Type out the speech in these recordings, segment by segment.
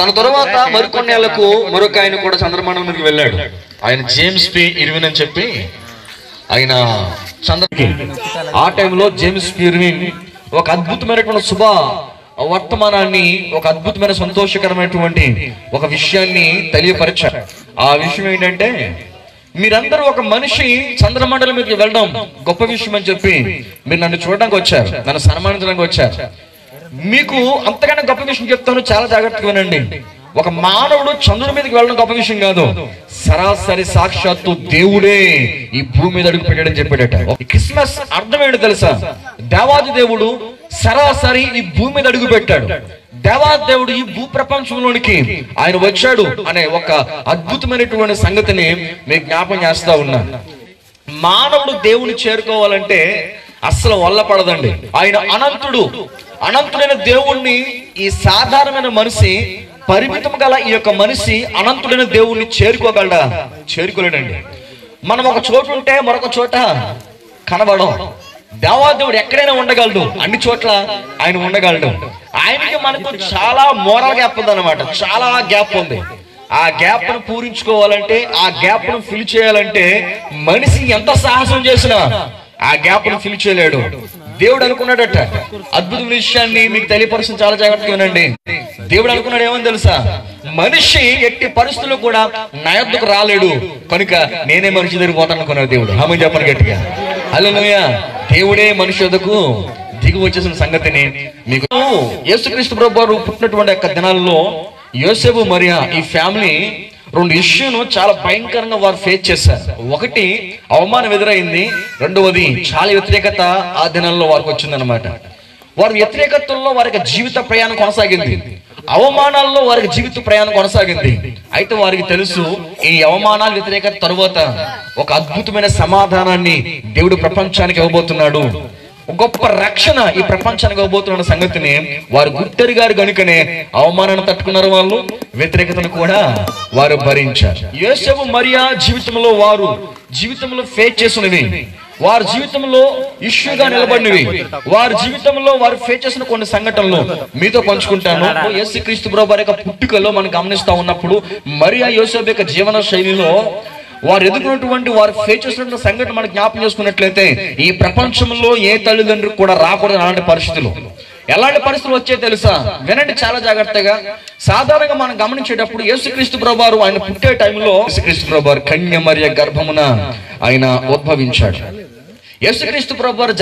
తన తర్వాత మరికొన్నేళ్లకు మరొక ఆయన కూడా చంద్రమండలం మీదకి వెళ్ళాడు. ఆయన జేమ్స్ పి ఇర్విన్ అని చెప్పి ఆయన ఆ టైంలో జేమ్స్ పి ఇర్విన్ ఒక అద్భుతమైనటువంటి శుభ వర్తమానాన్ని, ఒక అద్భుతమైన సంతోషకరమైనటువంటి ఒక విషయాన్ని తెలియపరిచారు. ఆ విషయం ఏంటంటే, మీరందరూ ఒక మనిషి చంద్రమండలం మీదకి వెళ్ళడం గొప్ప విషయం అని చెప్పి మీరు నన్ను చూడడానికి వచ్చారు, నన్ను సన్మానించడానికి వచ్చారు. మీకు అంతకన్నా గొప్ప విషయం చెప్తాను, చాలా జాగ్రత్తగా వినండి. ఒక మానవుడు చంద్రుడి మీదకి వెళ్ళడం గొప్ప విషయం కాదు, సరాసరి సాక్షాత్తు దేవుడే ఈ భూమి మీద అడుగు పెట్టాడని చెప్పాడట. క్రిస్మస్ అర్థం ఏంటో తెలుసా? దేవాది దేవుడు సరాసరి ఈ భూమి మీద అడుగు పెట్టాడు. దేవాది దేవుడు ఈ భూ ప్రపంచంలోనికి ఆయన వచ్చాడు అనే ఒక అద్భుతమైనటువంటి సంగతిని మీకు జ్ఞాపకం చేస్తా ఉన్నా. మానవుడు దేవుని చేరుకోవాలంటే అస్సలు వల్ల పడదండి. ఆయన అనంతుడైన దేవుణ్ణి ఈ సాధారణమైన మనిషి, పరిమితం గల ఈ యొక్క మనిషి అనంతుడైన దేవుణ్ణి చేరుకోగలడా? చేరుకోలేడండి. మనం ఒక చోటు ఉంటే మరొక చోట కనబడం. దేవాదేవుడు ఎక్కడైనా ఉండగలడు, అన్ని చోట్ల ఆయన ఉండగలడు. ఆయనకి మనకు చాలా మోరల్ గ్యాప్ ఉంది అనమాట, చాలా గ్యాప్ ఉంది. ఆ గ్యాప్ ను పూరించుకోవాలంటే, ఆ గ్యాప్ ను ఫిల్ చేయాలంటే మనిషి ఎంత సాహసం చేసినా ఆ గ్యాప్ ను ఫిల్ చేయలేడు. దేవుడు అనుకున్నాడట, అద్భుతమైన విషయాన్ని మీకు తెలియపరుస్తుంది, చాలా జాగ్రత్తగా వినండి. దేవుడు అనుకున్నాడు ఏమని తెలుసా? మనిషి ఎట్టి పరిస్థితుల్లో కూడా నా యొద్దకు రాలేడు, కనుక నేనే మనిషి దగ్గరికి పోతాను అనుకున్నాడు దేవుడు. ఆమె చెప్పండి గట్టిగా హల్లెలూయా. దేవుడే మనిషి యొద్దకు దిగి వచ్చేసిన సంగతిని మీకు యేసుక్రీస్తు ప్రభువు పుట్టినటువంటి యొక్క దినాల్లో యోసేపు మరియా ఈ ఫ్యామిలీ రెండు ఇష్యూను చాలా భయంకరంగా వారు ఫేస్ చేశారు. ఒకటి, అవమానం ఎదురైంది. రెండవది, చాలా వ్యతిరేకత ఆ దినాల్లో వారికి వచ్చిందనమాట. వారి వ్యతిరేకతల్లో వారికి జీవిత ప్రయాణం కొనసాగింది, అవమానాల్లో వారికి జీవిత ప్రయాణం కొనసాగింది. అయితే వారికి తెలుసు, ఈ అవమానాల వ్యతిరేకత తరువాత ఒక అద్భుతమైన సమాధానాన్ని దేవుడు ప్రపంచానికి ఇవ్వబోతున్నాడు, గొప్ప రక్షణ ఈ ప్రపంచానికి ఇవ్వబోతున్న సంగతిని వారు గుర్తెరిగారు. కనుకనే అవమానాన్ని తట్టుకున్నారు, వాళ్ళు వ్యతిరేకతను కూడా వారు భరించారు. యోసేపు మరియా జీవితంలో వారు జీవితంలో ఫేస్ చేసినవి, వారి జీవితంలో ఇష్యూగా నిలబడినవి, వారి జీవితంలో వారు ఫేస్ చేసిన కొన్ని సంఘటనలు మీతో పంచుకుంటాను. యేసుక్రీస్తు ప్రభువు యొక్క పుట్టుకలో మనం గమనిస్తా ఉన్నప్పుడు మరియా యోసేపు యొక్క జీవన శైలిలో వారు ఎదుర్కొన్నటువంటి, వారు ఫేస్ చేసినటువంటి సంఘటన మనం జ్ఞాపకం చేసుకున్నట్లయితే ఈ ప్రపంచంలో ఏ తల్లిదండ్రులు కూడా రాకూడదు అలాంటి పరిస్థితులు. ఎలాంటి పరిస్థితులు వచ్చే తెలుసా? వినండి చాలా జాగ్రత్తగా. సాధారణంగా మనం గమనించేటప్పుడు యేసుక్రీస్తు ప్రభువారు ఆయన పుట్టే టైంలో యేసుక్రీస్తు ప్రభువారు కన్య మరియ గర్భమున ఆయన ఉద్భవించాడు. యేసుక్రీస్తు ప్రభువారు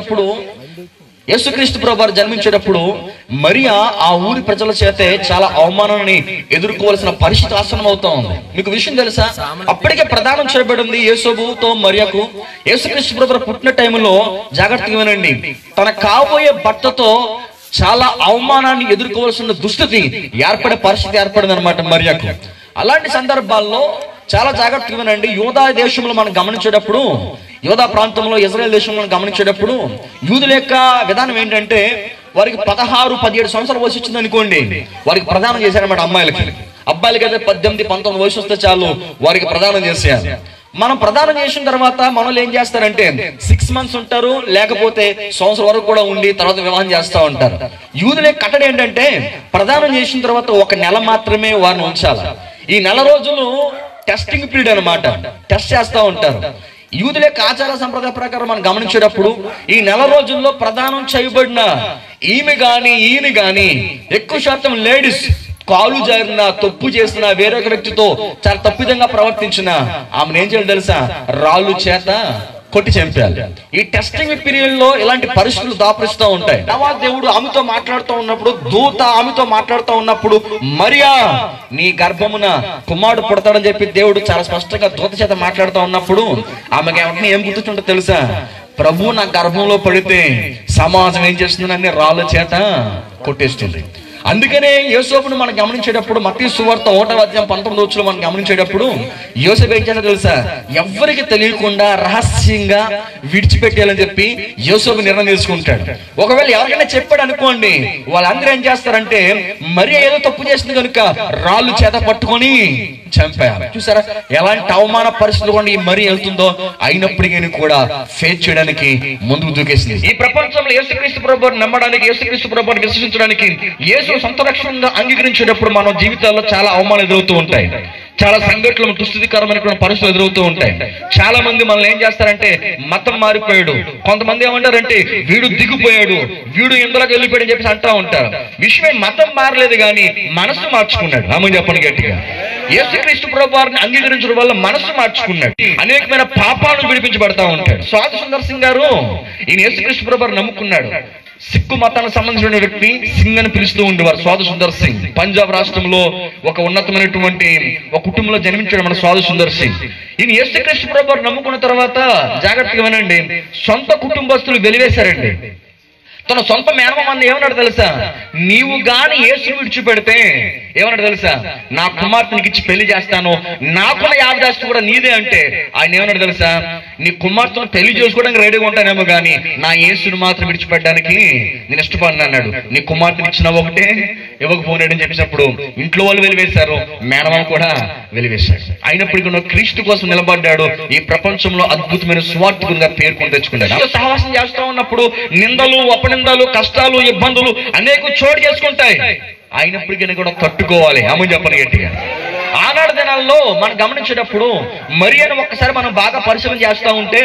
జన్మించేటప్పుడు మరియా ఆ ఊరి ప్రజల చేతే చాలా అవమానాన్ని ఎదుర్కోవాల్సిన పరిస్థితి ఆసనం అవుతా ఉంది. మీకు విషయం తెలుసా? అప్పటికే ప్రదానం చేయబడింది యేసోబుతో మరియకు. యేసుక్రీస్తు ప్రభువారు పుట్టిన టైంలో జాగ్రత్తగా వినండి, తన కాబోయే భర్తతో చాలా అవమానాన్ని ఎదుర్కోవాల్సిన దుస్థితి ఏర్పడే పరిస్థితి ఏర్పడింది అనమాట మరియకు. అలాంటి సందర్భాల్లో చాలా జాగ్రత్తగా వినండి. యూదా దేశంలో మనం గమనించేటప్పుడు, యూదా ప్రాంతంలో ఇజ్రాయెల్ దేశంలో గమనించేటప్పుడు యూదుల యొక్క విధానం ఏంటంటే, వారికి 16-17 సంవత్సరాల వయసు వచ్చింది అనుకోండి, వారికి ప్రదానం చేశారన్నమాట. అబ్బాయిలకి అయితే 18-19 వయసు వస్తే చాలు వారికి ప్రదానం చేశారు. మనం ప్రదానం చేసిన తర్వాత మనలో ఏం చేస్తారంటే 6 months ఉంటారు, లేకపోతే సంవత్సరం వరకు కూడా ఉండి తర్వాత వివాహం చేస్తూ ఉంటారు. యూదులే కట్టడి ఏంటంటే, ప్రదానం చేసిన తర్వాత 1 నెల మాత్రమే వారిని ఉంచాలి. ఈ 4 రోజులు టెస్టింగ్ పీరియడ్ అనమాట, టెస్ట్ చేస్తూ ఉంటారు. యూదుల యొక్క ఆచార సంప్రదాయ ప్రకారం మనం గమనించేటప్పుడు ఈ 4 రోజుల్లో ప్రదానం చేయబడిన ఈమె గాని ఈయన గాని ఎక్కువ శాతం లేడీస్ కాలు జారిన, తప్పు చేసిన, వేరొక వ్యక్తితో చాలా తప్పిదంగా ప్రవర్తించిన ఆమెను ఏం చేయాలి తెలుసా? రాళ్ళు చేత కొట్టి చంపాలి. ఈ టెస్టింగ్ పీరియడ్ లో ఇలాంటి పరిస్థితులు దాపరిస్తూ ఉంటాయి. దేవుడు ఆమెతో మాట్లాడుతూ ఉన్నప్పుడు, దూత ఆమెతో మాట్లాడుతూ ఉన్నప్పుడు, మరియా నీ గర్భమున కుమారుడు పుడతాడని చెప్పి దేవుడు చాలా స్పష్టంగా దూత చేత మాట్లాడుతూ ఉన్నప్పుడు ఆమెకి ఏం గుర్తుంటుందో తెలుసా? ప్రభు నా గర్భంలో పడితే సమాజం ఏం చేస్తుందని రాళ్ళ చేత కొట్టేస్తుంది. అందుకనే యోసేపును మనం గమనించేటప్పుడు మత్తయి సువార్త 1:19 మనం గమనించేటప్పుడు యోసేపు ఏం చేయాలో తెలుసా? ఎవ్వరికి తెలియకుండా రహస్యంగా విడిచిపెట్టాలని చెప్పి యోసేపు నిర్ణయం తీసుకుంటాడు. ఒకవేళ ఎవరికైనా చెప్పాడు అనుకోండి, వాళ్ళందరూ ఏం చేస్తారంటే మరియా ఏదో తప్పు చేసింది కనుక రాళ్ళు చేత పట్టుకొని చంపారు. చూసారా ఎలాంటి అవమాన పరిస్థితులు కూడా ఈ మరి వెళ్తుందో, అయినప్పటికీ కూడా ఫేస్ చేయడానికి ముందుకు దూకేసింది. ఈ ప్రపంచంలో యేసుక్రీస్తు ప్రభువుని నమ్మడానికి, యేసుక్రీస్తు ప్రభువుని విశ్వసించడానికి యేసు సొంత రక్షణగా అంగీకరించేటప్పుడు మన జీవితాల్లో చాలా అవమానాలు ఎదురవుతూ ఉంటాయి, చాలా సంఘటనలు దుస్థితికరమైన పరిస్థితులు ఎదురవుతూ ఉంటాయి. చాలా మంది మనల్ని ఏం చేస్తారంటే మతం మారిపోయాడు, కొంతమంది ఏమంటారంటే వీడు దిగిపోయాడు, వీడు ఇందులోకి వెళ్ళిపోయాడు అని చెప్పేసి అంటూ ఉంటారు. విషయమే మతం మారలేదు కానీ మనసు మార్చుకున్నాడు. ఆమె చెప్పండి గట్టిగా. యేసుక్రీస్తు ప్రభువారిని అంగీకరించడం వల్ల మనసు మార్చుకున్నాడు, అనేకమైన పాపాలను విడిపించబడతా ఉంటాడు. స్వాతి సుందర్ సింగ్ గారు ఈయన యేసుక్రీస్తు ప్రభువారిని నమ్ముకున్నాడు. సిక్కు మతానికి సంబంధించిన వ్యక్తి సింగ్ అని పిలుస్తూ ఉండేవారు. స్వాతి సుందర్ సింగ్ పంజాబ్ రాష్ట్రంలో ఒక ఉన్నతమైనటువంటి ఒక కుటుంబంలో జన్మించాడు మన స్వాతి సుందర్ సింగ్. ఈయన యేసుక్రీస్తు ప్రభువారిని నమ్ముకున్న తర్వాత జాగ్రత్తగా వినండి, సొంత కుటుంబస్తులు వెలివేశారండి. తన సొంత మేనమామని ఏమన్నాడు తెలుసా, నీవు గాని యేసుని విడిచిపెడితే ఏమన్నాడు తెలుసా, నా కుమార్తెనికి ఇచ్చి పెళ్లి చేస్తాను, నాకున్న యావదాస్తి కూడా నీదే అంటే ఆయన ఏమన్నాడు తెలుసా, నీ కుమార్తెను పెళ్లి చేసుకోవడానికి రెడీగా ఉంటానేమో కానీ నా యేసుని మాత్రం విడిచిపెట్టడానికి నేను ఇష్టపడిన అన్నాడు. నీ కుమార్తెని ఇచ్చిన ఒకటే ఇవ్వకపోనాడు అని చెప్పేటప్పుడు ఇంట్లో వాళ్ళు వెలివేశారు, మేనమామ కూడా వెలివేశాడు. అయినప్పటికీ క్రీస్తు కోసం నిలబడ్డాడు. ఈ ప్రపంచంలో అద్భుతమైన స్వార్థకునిగా పేర్కొని తెచ్చుకున్నాడు. సహవాసం చేస్తూ ఉన్నప్పుడు నిందలు, అపనిందలు, కష్టాలు, ఇబ్బందులు అనేక చోటు చేసుకుంటాయి. అయినప్పటికీ కూడా తట్టుకోవాలి. ఆమె చెప్పని గట్టిగా. ఆనాడు దినాల్లో మనం గమనించేటప్పుడు మరియను ఒక్కసారి మనం బాగా పరిశీలన చేస్తూ ఉంటే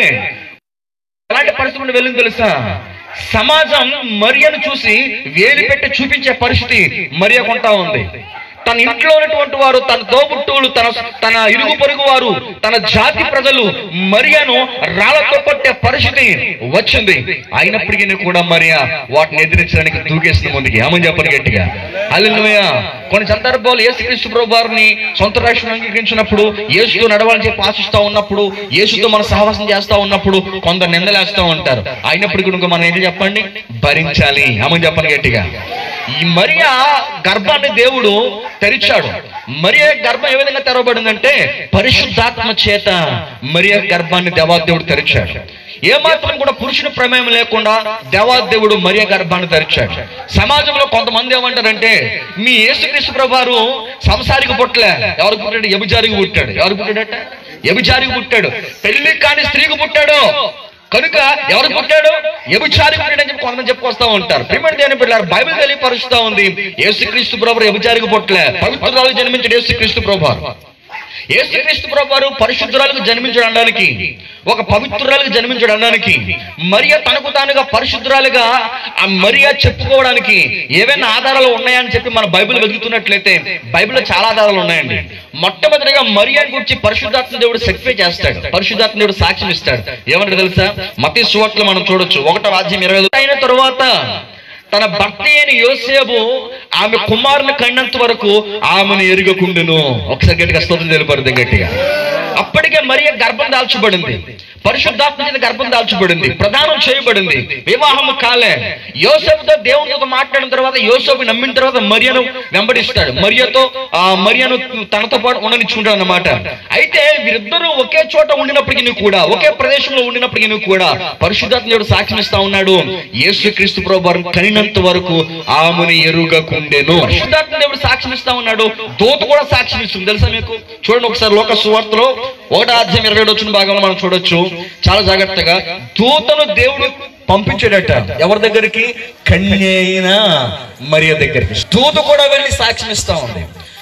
ఎలాంటి పరిస్థితి వెళ్ళింది తెలుసా, సమాజం మరియను చూసి వేలు పెట్టి చూపించే పరిస్థితి మరియ కొంటా ఉంది. తన ఇంట్లో ఉన్నటువంటి వారు, తన తోబుట్టువులు, తన ఇరుగు పొరుగు వారు, తన జాతి ప్రజలు మరియను రాళ్లతో కొట్టే పరిస్థితి వచ్చింది. అయినప్పటికీ కూడా మరియ వాటిని ఎదిరించడానికి దూకేసిన ముందుకి. ఆమె చెప్పని గట్టిగా. హల్లెలూయా. కొన్ని సందర్భాలు యేసుక్రీస్తు ప్రభువారిని సొంత రక్షణ అంగీకరించినప్పుడు, యేసుతో నడవాలని చెప్పి ఆశిస్తూ ఉన్నప్పుడు, యేసుతో మనం సహవాసం చేస్తూ ఉన్నప్పుడు కొందరు నిందలేస్తూ ఉంటారు. అయినప్పటికీ మనం ఏం చెప్పండి, భరించాలి. ఆమె చెప్పని గట్టిగా. ఈ మరియ గర్భాన్ని దేవుడు తెరిచాడు. మరియ గర్భం ఏ విధంగా తెరవబడిందంటే పరిశుద్ధాత్మ చేత మరియ గర్భాన్ని దేవాదేవుడు తెరిచాడు. ఏమాత్రం కూడా పురుషుని ప్రమేయం లేకుండా దేవాదేవుడు మరియ గర్భాన్ని తెరిచాడు. సమాజంలో కొంతమంది ఏమంటారంటే మీ యేసుక్రీస్తు ప్రభువారు సంసారికి పుట్టలే, ఎవరికి పుట్టాడు, వ్యభిచారికి పుట్టాడు. ఎవరికి పుట్టాడట, వ్యభిచారికి పుట్టాడు. పెళ్లి కాని స్త్రీకి పుట్టాడు కనుక ఎవరు పుట్టాడు, వ్యభిచారికి పుట్టాడు అని చెప్పి కొంతమంది చెప్పుకొస్తా ఉంటారు. ప్రియమైన దేవుని బిడ్డలారా, బైబిల్ తెలియపరుస్తా ఉంది యేసుక్రీస్తు ప్రభువారు వ్యభిచారికి పుట్టలే, పవిత్రురాలుగా జన్మించాడు యేసుక్రీస్తు ప్రభువారు. యేసుక్రీస్తు ప్రభువారు పరిశుద్ధురాలకు జన్మించడానికి, ఒక పవిత్రురాలకు జన్మించడానికి, మరియ తనకు తానుగా పరిశుద్ధురాలుగా ఆ మరియ చెప్పుకోవడానికి ఏవైనా ఆధారాలు ఉన్నాయని చెప్పి మన బైబిల్ వెతుకుతున్నట్లయితే బైబిల్లో చాలా ఆధారాలు ఉన్నాయండి. మొట్టమొదటిగా మరియని గురించి పరిశుద్ధాత్మ దేవుడు సర్టిఫై చేస్తాడు, పరిశుద్ధాత్మ దేవుడు సాక్ష్యం ఇస్తాడు. ఏమంటారు తెలుసా, మత్తయి సువార్తలో మనం చూడొచ్చు 1:20 అయిన తరువాత తన భర్త అయిన యోసేపు ఆమె కుమారుని కన్నంత వరకు ఆమెను ఎరుగకుండును. ఒకసారి గట్టిగా స్తోత్రం తెలియపరుది గట్టిగా. అప్పటికే మరియ గర్భం దాల్చబడింది, పరిశుద్ధాత్మ చేత గర్భం దాల్చబడింది, ప్రదానం చేయబడింది, వివాహం కాలే. యోసేపుతో దేవునితో మాట్లాడిన తర్వాత, యోసేపు నమ్మిన తర్వాత మరియను వెంబడిస్తాడు, మరియను తనతో పాటు ఉండనిచ్చుకుంటాడు అన్నమాట. అయితే వీరిద్దరూ ఒకే చోట ఉండినప్పటికీ కూడా, ఒకే ప్రదేశంలో ఉండినప్పటికీ కూడా పరిశుద్ధాత్మ దేవుడు సాక్ష్యం ఇస్తా ఉన్నాడు. యేసుక్రీస్తు ప్రభువారు కనినంత వరకు ఆమెను ఎరుగకుండెను. పరిశుద్ధాత్మ దేవుడు సాక్ష్యం ఇస్తా ఉన్నాడు. దూత కూడా సాక్ష్యం ఇస్తుంది తెలుసా మీకు. చూడండి ఒకసారి లోక సువార్తలో 1:27 భాగంలో మనం చూడొచ్చు. చాలా జాగ్రత్తగా దూతను దేవుడు పంపించాడట ఎవరి దగ్గరికి, కన్య అయిన మరియ దగ్గరికి. దూత కూడా వెళ్ళి సాక్ష్యం ఇస్తా ఉంది.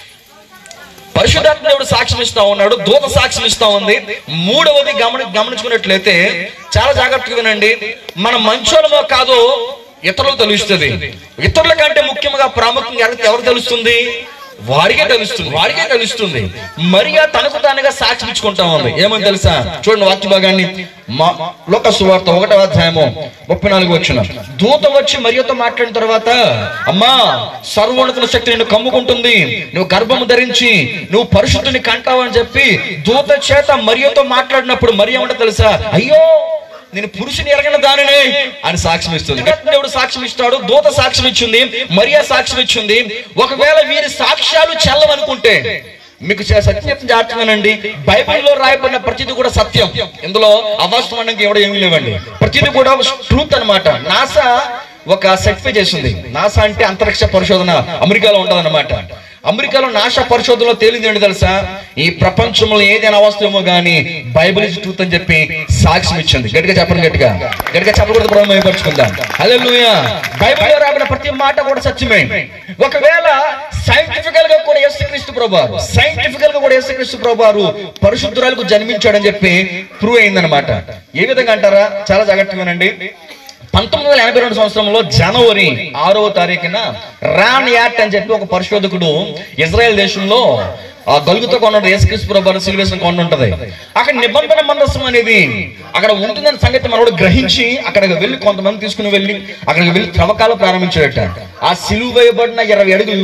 పరిశుద్ధాత్మ దేవుడు సాక్ష్యం ఇస్తా ఉన్నాడు, దూత సాక్ష్యం ఇస్తా ఉంది. మూడవది గమనించుకున్నట్లయితే చాలా జాగ్రత్తగా వినండి, మన మంచోళమో కాదో ఇతరులకు తెలుస్తుంది. ఇతరుల కంటే ముఖ్యంగా ప్రాముఖ్యంగా ఎవరు తెలుస్తుంది, వాడికే తెలుస్తుంది. మరియ తనకు తానుగా సాక్షి ఇచ్చుకుంటా ఉంది. ఏమని తెలుసా, చూడండి వాక్య భాగాన్ని. లోక సువార్త 1:34 దూత వచ్చి మరియతో మాట్లాడిన తర్వాత, అమ్మా సర్వోన్నత శక్తి నిన్ను కమ్ముకుంటుంది, నువ్వు గర్భము ధరించి నువ్వు పరిశుద్ధుని కంటావని చెప్పి దూత చేత మరియతో మాట్లాడినప్పుడు మరియ ఏమంటో తెలుసా, అయ్యో నేను పురుషుని ఎరగని దానినే అని సాక్ష్యం ఇస్తుంది. దేవుడు సాక్ష్యం ఇస్తాడు, దూత సాక్ష్యం ఇచ్చింది, మరియ సాక్ష్యం ఇచ్చింది. ఒకవేళ వీరి సాక్ష్యాలు చెల్లవనుకుంటే మీకు సత్యం జాగ్రత్తగానండి, బైబిల్లో రాయబడిన ప్రతిదీ కూడా సత్యం. ఇందులో అవాస్తవానికి ఎవడో ఏమీ లేవండి, ప్రతిదీ కూడా ట్రూత్ అనమాట. నాసా ఒక సర్టిఫై చేసింది. నాసా అంటే అంతరిక్ష పరిశోధన, అమెరికాలో ఉంటదన్నమాట. అమెరికాలో నాసా పరిశోధనలో తేలింది ఏంటి తెలుసా? ఈ ప్రపంచంలో ఏదైనా అవస్థమో గానీ బైబిల్ ఇస్ ట్రూత్ అని చెప్పి సాక్ష్యం ఇచ్చింది. గట్టిగా చెప్పండి, గట్టిగా చెప్పకూడదు, ప్రారంభించుకుందాం. హల్లెలూయా. బైబిల్లో రాబడిన ప్రతి మాట కూడా సత్యమే. ఒకవేళ సైంటిఫికల్ గా కూడా యేసుక్రీస్తు ప్రభువారు పరిశుద్ధురాలకు జన్మించాడని చెప్పి ప్రూవ్ అయిందనమాట. ఏ విధంగా అంటారా? చాలా జాగ్రత్తగా వినండి. 1982 సంవత్సరంలో జనవరి 6వ తారీఖున రాన్ యాట్ అని చెప్పి ఒక పరిశోధకుడు ఇజ్రాయెల్ దేశంలో గలుగుతో కొన్నాడు. యేసుక్రీస్తు ప్రభువారు సిలువేసిన కొండ ఉంటది. అక్కడ నిబంధన మందసం అనేది అక్కడ ఉంటుందని సంగతి మనోడు గ్రహించి అక్కడికి వెళ్ళి కొంతమంది తీసుకుని వెళ్ళి అక్కడికి వెళ్ళి త్రవ్వకాలు ప్రారంభించాడట. ఆ సిలువ వేయబడిన 20 అడుగుల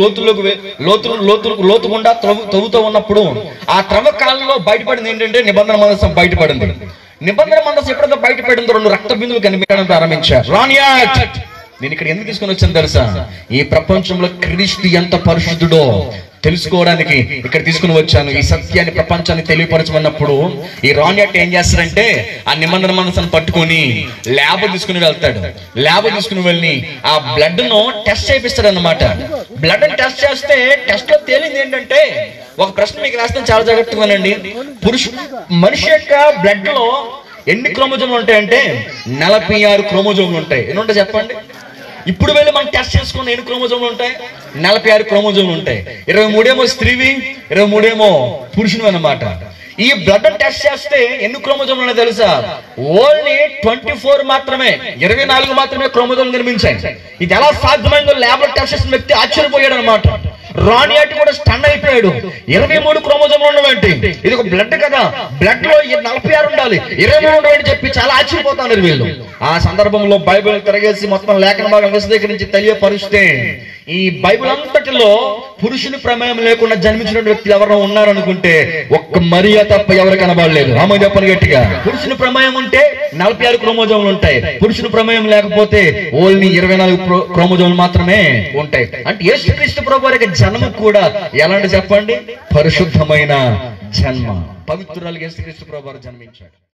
లోతు గుండా తవ్వుతూ ఉన్నప్పుడు ఆ త్రవ్వకాలలో బయటపడింది ఏంటంటే నిబంధన మందసం బయటపడింది. నిబంధన మందసం ఎప్పుడైతే బయటపడిందో 2 రక్త బిందువులు కనిపించడం ప్రారంభించారు. రాన్ యాట్ నేను ఇక్కడ ఎందుకు తీసుకుని వచ్చాను తెలుసా? ఈ ప్రపంచంలో క్రీస్తు ఎంత పరిశుద్ధుడో తెలుసుకోవడానికి ఇక్కడ తీసుకుని వచ్చాను. ఈ సత్యాన్ని ప్రపంచాన్ని తెలియపరచమన్నప్పుడు ఈ రాన్ యాట్ ఏం చేస్తాడంటే ఆ నిబంధన మనసును పట్టుకొని ల్యాబ్ తీసుకుని వెళ్తాడు. ల్యాబ్ తీసుకుని వెళ్ళి ఆ బ్లడ్ ను టెస్ట్ చేపిస్తాడు అన్నమాట. బ్లడ్ టెస్ట్ చేస్తే టెస్ట్ లో తేలింది ఏంటంటే, ఒక ప్రశ్న మీకు రాస్తాను, చాలా జాగ్రత్తగా వినండి. మనిషి యొక్క బ్లడ్ లో ఎన్ని క్రోమోజోములు ఉంటాయంటే 46 క్రోమోజోములు ఉంటాయి. ఎన్ని ఉంటాయి చెప్పండి? ఇప్పుడు వెళ్ళి మనం టెస్ట్ చేసుకున్న ఎన్ని క్రోమోజోములు ఉంటాయి? 46 క్రోమోజోములు ఉంటాయి. 23 స్త్రీవి, 23 పురుషుని అన్నమాట. ఈ బ్లడ్ టెస్ట్ చేస్తే ఎన్ని క్రోమోజోములు ఉన్నాయో తెలుసా? ఓన్లీ 24 మాత్రమే, 24 మాత్రమే క్రోమోజోములు నిర్మించాయి. ఇది ఎలా సాధ్యమైందో ల్యాబ్ లో టెస్ట్ చేసిన వ్యక్తి ఆశ్చర్యపోయాడు అనమాట. రాన్ యాట్ కూడా స్టన్ అయిపోయాడు. 23 క్రోమోజోములు ఉన్నవంటి, ఇది ఒక బ్లడ్ కదా, బ్లడ్ లో 46 ఉండాలి, 23 ఉండవని చెప్పి చాలా ఆశ్చర్యపోతున్నారు వీళ్ళు. ఆ సందర్భంలో బైబిల్ తిరగేసి మొత్తం లేఖన భాగం విశదీకరించి తెలియపరిస్తే ఈ బైబిల్ అంతటిలో పురుషుని ప్రమేయం లేకుండా జన్మించిన వ్యక్తులు ఎవరైనా ఉన్నారనుకుంటే ఒక్క మరియా తప్ప ఎవరు కనబడలేదు. ఆమె చెప్పని గట్టిగా. పురుషుని ప్రమేయం ఉంటే 46 క్రోమోజోములు ఉంటాయి. పురుషుని ప్రమేయం లేకపోతే ఓన్లీ 24 క్రోమోజోములు మాత్రమే ఉంటాయి. అంటే యేసుక్రీస్తు ప్రభువారి జన్మ కూడా ఎలాంటి చెప్పండి? పరిశుద్ధమైన జన్మ. పవిత్రురాలు యేసుక్రీస్తు ప్రభువారు జన్మించాడు.